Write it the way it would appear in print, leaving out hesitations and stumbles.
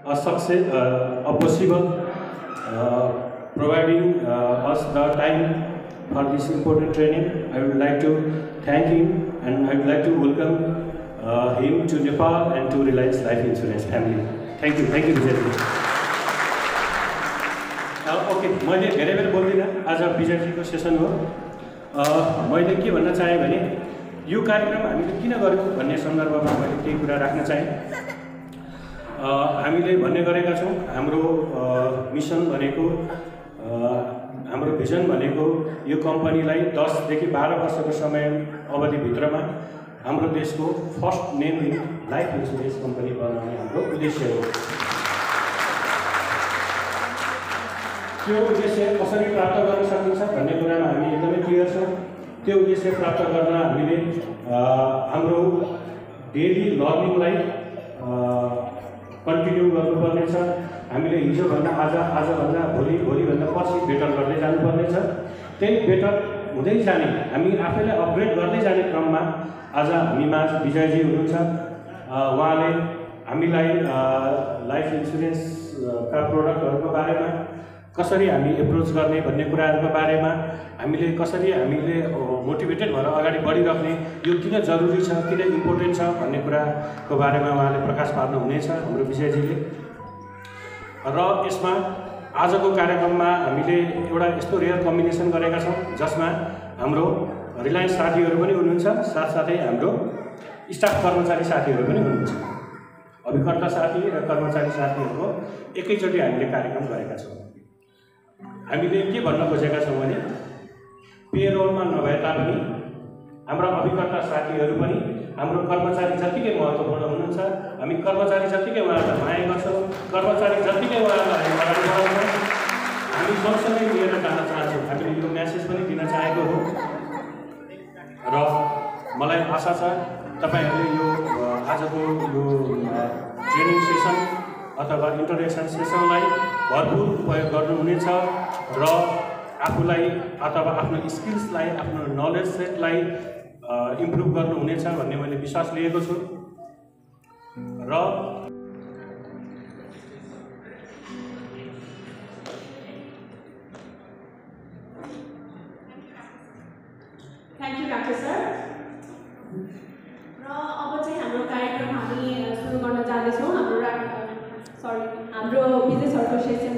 a success, a possible providing us the time for this important training. I would like to thank him and I would like to welcome him to Nepal and to Reliance Life Insurance family. Thank you, Vijay. Okay, मैले धेरै बेर बोल्दिनँ, आज विजयजीको session हो। मैले के भन्न चाहेँ भने यो कार्यक्रम हामीले किन गर्यौँ भन्ने सन्दर्भमा मैले केही कुरा राख्न चाहेँ। हामीले भन्ने गरेका छौँ हाम्रो मिसन भनेको हाम्रो भिजन भनेको यो कम्पनीलाई 10 देखि 12 वर्षको समय अवधिभित्रमा हाम्रो देशको first name in life insurance company बनाउने हाम्रो उद्देश्य हो। त्यो उद्देश्य कसरी प्राप्त गर्न सकिन्छ भन्ने कुरामा हामी एकदमै क्लियर छौँ। त्यो उद्देश्य प्राप्त गर्न हामीले हाम्रो डेली लर्निङलाई कन्टिन्यू गर्नुपर्नेछ। हामीले हिजोभन्दा आजभन्दा भोलिभन्दा पर्सि बेटर गर्दै जानुपर्नेछ। त्यही बेटर हुँदै जाने, हामी आफैलाई अपग्रेड गर्दै जाने क्रममा आज हामीमाझ विजयजी हुनुहुन्छ। उहाँले हामीलाई लाइफ इन्सुरेन्सका प्रोडक्टहरूको बारेमा कसरी हामी एप्रोच गर्ने भन्ने कुराहरूको बारेमा हामीले मोटिभेटेड भएर अगाडि बढिराख्ने, यो किन जरुरी छ, किन इम्पोर्टेन्ट छ भन्ने कुराको बारेमा उहाँले प्रकाश पार्नुहुनेछ हाम्रो विजयजीले। र यसमा आजको कार्यक्रममा हामीले एउटा यस्तो रेयर कम्बिनेसन गरेका छौँ जसमा हाम्रो रिलायन्स साथीहरू पनि हुनुहुन्छ, साथसाथै हाम्रो स्टाफ कर्मचारी साथीहरू पनि हुनुहुन्छ। अभिकर्ता साथी र कर्मचारी साथीहरूको एकैचोटि हामीले कार्यक्रम गरेका छौँ। हामीले के भन्न खोजेका छौँ भने पेरोलमा नभए तापनि हाम्रा अभिकर्ता साथीहरू पनि हाम्रो कर्मचारी जतिकै महत्त्वपूर्ण हुनुहुन्छ। हामी कर्मचारी जतिकै उहाँहरूलाई माया गर्छौँ, कर्मचारी जतिकै उहाँहरूलाई हामी अगाडि बढाउँछौँ। हामी सँगसँगै लिएर जान चाहन्छौँ। हामीले यो म्यासेज पनि दिन चाहेको हो र मलाई आशा छ तपाईँहरूले यो आजको यो ट्रेनिङ सेसन अथवा इन्ट्रोडक्सन सेसनलाई भरपूर उपयोग गर्नुहुनेछ र आफूलाई अथवा आफ्नो स्किल्सलाई, आफ्नो नलेज सेटलाई इम्प्रुभ गर्नुहुनेछ भन्ने मैले विश्वास लिएको छु। र थ्याङ्क यू डाक्टर सर। र अब चाहिँ हाम्रो कार्यक्रम हामी सुरु गर्न जाँदैछौँ। हाम्रो विजय सरको सेसन